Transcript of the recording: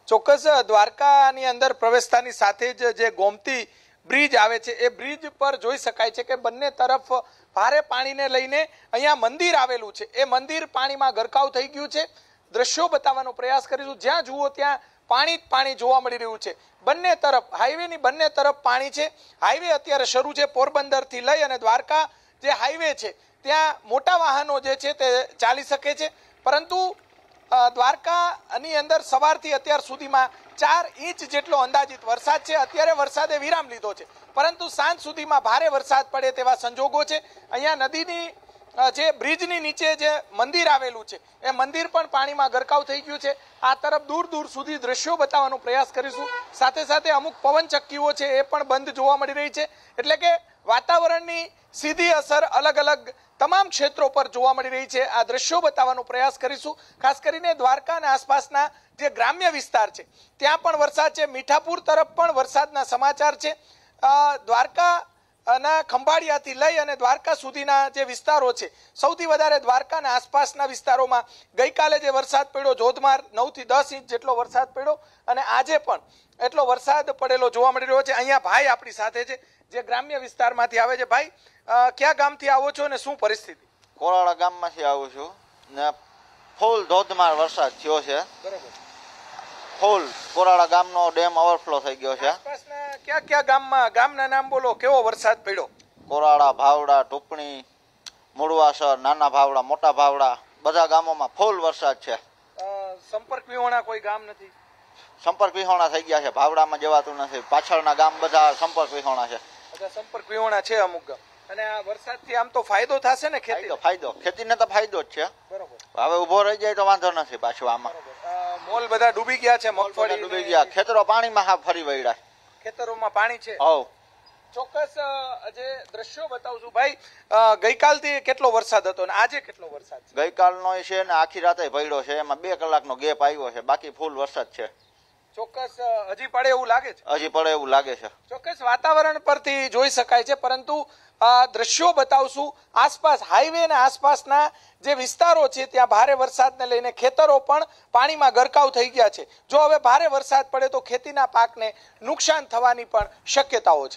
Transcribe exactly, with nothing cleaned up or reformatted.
ચોક્કસ દ્વારકાની અંદર પ્રવેશતાની સાથે જ જે ગોમતી બ્રિજ આવે છે એ બ્રિજ પર જોઈ શકાય છે કે બંને તરફ ભારે પાણીને લઈને અહીંયા મંદિર આવેલું છે એ મંદિર પાણીમાં ગરકાવ થઈ ગયું છે। દ્રશ્યો બતાવવાનો પ્રયાસ કરીશું। જ્યાં જુઓ ત્યાં પાણી જ પાણી જોવા મળી રહ્યું છે। બંને તરફ હાઈવેની બંને તરફ પાણી છે। હાઈવે અત્યારે શરૂ છે પોરબંદરથી લઈ અને દ્વારકા જે હાઈવે છે ત્યાં મોટા વાહનો જે છે તે ચાલી શકે છે, પરંતુ દ્વારકાની અંદર સવારથી અત્યાર સુધીમાં ચાર ઇંચ જેટલો અંદાજિત વરસાદ છે। અત્યારે વરસાદે વિરામ લીધો છે, પરંતુ સાંજ સુધીમાં ભારે વરસાદ પડે તેવા સંજોગો છે। અહીંયા નદીની જે બ્રિજની નીચે જે મંદિર આવેલું છે એ મંદિર પણ પાણીમાં ગરકાવ થઈ ગયું છે। આ તરફ દૂર દૂર સુધી દ્રશ્યો બતાવવાનો પ્રયાસ કરીશું। સાથે સાથે અમુક પવન ચક્કીઓ છે એ પણ બંધ જોવા મળી રહી છે, એટલે કે વાતાવરણની સીધી અસર અલગ અલગ તમામ ક્ષેત્રો પર જોવા મળી રહી છે। આ દ્રશ્યો બતાવવાનો પ્રયાસ કરીશું। ખાસ કરીને દ્વારકા અને આસપાસના જે ગ્રામ્ય વિસ્તાર છે ત્યાં પણ વરસાદ છે। મીઠાપુર તરફ પણ વરસાદના સમાચાર છે। દ્વારકા ના ખંભાળિયાથી લઈ અને દ્વારકા સુધીના જે વિસ્તારો છે, સૌથી વધારે દ્વારકાના આસપાસના વિસ્તારોમાં ગઈકાલે જે વરસાદ પડ્યો ધોધમાર નવ થી દસ ઇંચ જેટલો વરસાદ પડ્યો અને આજે પણ એટલો વરસાદ પડેલો જોવા મળી રહ્યો છે। અહીંયા ભાઈ આપણી સાથે છે જે ગ્રામ્ય વિસ્તારમાંથી આવે છે। ભાઈ, ક્યાં ગામથી આવો છો અને શું પરિસ્થિતિ? કોરાળા ગામમાંથી આવું છું ને ફૂલ ધોધમાર વરસાદ થયો છે। બરોબર। ફૂલ કોરાળા ગામનો ડેમ ઓવરફ્લો થઈ ગયો છે। આસપાસના ક્યાં ક્યાં ગામમાં ગામના નામ બોલો, કેવો વરસાદ પડ્યો? કોરાળા, ભાવડા, ટુપણી, મુળવાસર, નાના ભાવડા, મોટા ભાવડા બધા ગામોમાં ફૂલ વરસાદ છે। સંપર્ક વિહોણા કોઈ ગામ નથી? સંપર્ક વિહોણા થઈ ગયા છે। ભાવડામાં જવાતું નથી, પાછળના ગામ બધા સંપર્ક વિહોણા છે। બધા સંપર્ક વિહોણા છે અમુક ગામ। અને આ વરસાદથી આમ તો ફાયદો થશે ને ખેતી? ફાયદો ખેતીને તો ફાયદો જ છે। બરોબર। હવે ઉભો રહી જાય તો વાંધો નથી પાછું આમાં। મોલ બધા ડૂબી ગયા છે, મગફળી ડૂબી ગયા, ખેતરો પાણીમાં હા ફરી વળ્યા, ખેતરોમાં પાણી છે। હવ ચોક્કસ જે દ્રશ્યો બતાવું છું ભાઈ, ગઈકાલથી કેટલો વરસાદ હતો અને આજે કેટલો વરસાદ છે? ગઈકાલનો છે ને આખી રાતે પડ્યો છે, એમાં બે કલાકનો ગેપ આવ્યો છે, બાકી ફૂલ વરસાદ છે। ચોક્કસ હજી પડે એવું લાગે છે? હજી પડે એવું લાગે છે। ચોક્કસ વાતાવરણ પરથી જોઈ શકાય છે, પરંતુ દ્રશ્યો બતાવશું। આસપાસ હાઈવે અને આસપાસના જે વિસ્તારો છે ત્યાં ભારે વરસાદને લઈને ખેતરો પણ પાણીમાં ગરકાવ થઈ ગયા છે। જો હવે ભારે વરસાદ પડે તો ખેતીના પાકને નુકસાન થવાની પણ શક્યતાઓ છે।